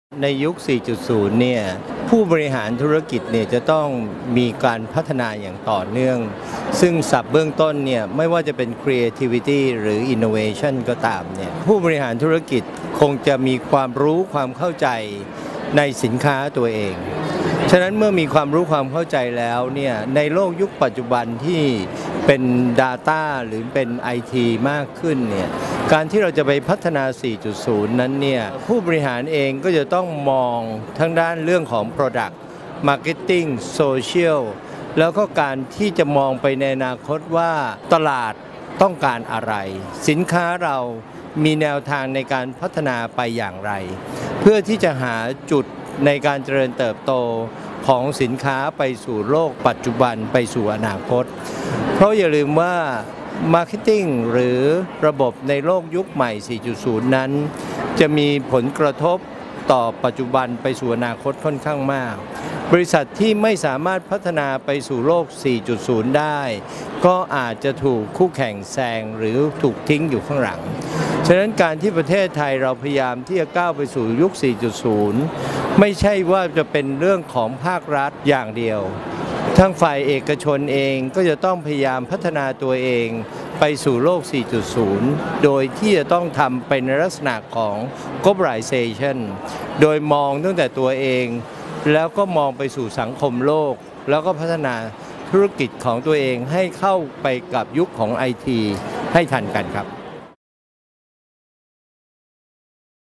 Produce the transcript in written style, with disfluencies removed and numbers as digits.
ในยุค 4.0 เนี่ยผู้บริหารธุรกิจเนี่ยจะต้องมีการพัฒนาอย่างต่อเนื่องซึ่งศัพท์เบื้องต้นเนี่ยไม่ว่าจะเป็น creativity หรือ innovation ก็ตามเนี่ยผู้บริหารธุรกิจคงจะมีความรู้ความเข้าใจในสินค้าตัวเองฉะนั้นเมื่อมีความรู้ความเข้าใจแล้วเนี่ยในโลกยุคปัจจุบันที่เป็น Data หรือเป็น IT มากขึ้นเนี่ยการที่เราจะไปพัฒนา 4.0 นั้นเนี่ยผู้บริหารเองก็จะต้องมองทั้งด้านเรื่องของ Product Marketing Social แล้วก็การที่จะมองไปในอนาคตว่าตลาดต้องการอะไรสินค้าเรามีแนวทางในการพัฒนาไปอย่างไรเพื่อที่จะหาจุดในการเจริญเติบโตของสินค้าไปสู่โลกปัจจุบันไปสู่อนาคตเพราะอย่าลืมว่า Marketing หรือระบบในโลกยุคใหม่ 4.0 นั้นจะมีผลกระทบต่อปัจจุบันไปสู่อนาคตค่อนข้างมากบริษัทที่ไม่สามารถพัฒนาไปสู่โลก 4.0 ได้ก็อาจจะถูกคู่แข่งแซงหรือถูกทิ้งอยู่ข้างหลังฉะนั้นการที่ประเทศไทยเราพยายามที่จะก้าวไปสู่ยุค 4.0 ไม่ใช่ว่าจะเป็นเรื่องของภาครัฐอย่างเดียวทั้งฝ่ายเอกชนเองก็จะต้องพยายามพัฒนาตัวเองไปสู่โลก 4.0 โดยที่จะต้องทำเป็นลักษณะของ globalization โดยมองตั้งแต่ตัวเองแล้วก็มองไปสู่สังคมโลกแล้วก็พัฒนาธุรกิจของตัวเองให้เข้าไปกับยุคของ IT ให้ทันกันครับ